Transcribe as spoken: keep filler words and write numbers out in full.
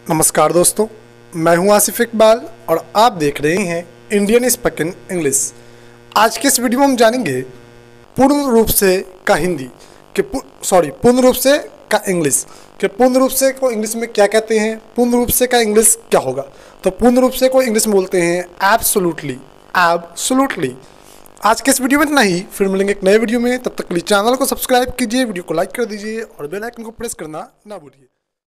नमस्कार दोस्तों, मैं हूं आसिफ इकबाल और आप देख रहे हैं इंडियन स्पोकन इंग्लिश। आज के इस वीडियो में हम जानेंगे पूर्ण रूप से का हिंदी कि सॉरी पूर्ण रूप से का इंग्लिश कि पूर्ण रूप से को इंग्लिश में क्या कहते हैं, पूर्ण रूप से का इंग्लिश क्या होगा। तो पूर्ण रूप से को इंग्लिश में बोलते हैं एब्सोल्युटली, एब्सोल्युटली। आज के इस वीडियो में इतना ही, फिर मिलेंगे एक नए वीडियो में। तब तक के लिए चैनल को सब्सक्राइब कीजिए, वीडियो को लाइक कर दीजिए और बेल आइकन को प्रेस करना ना भूलिए।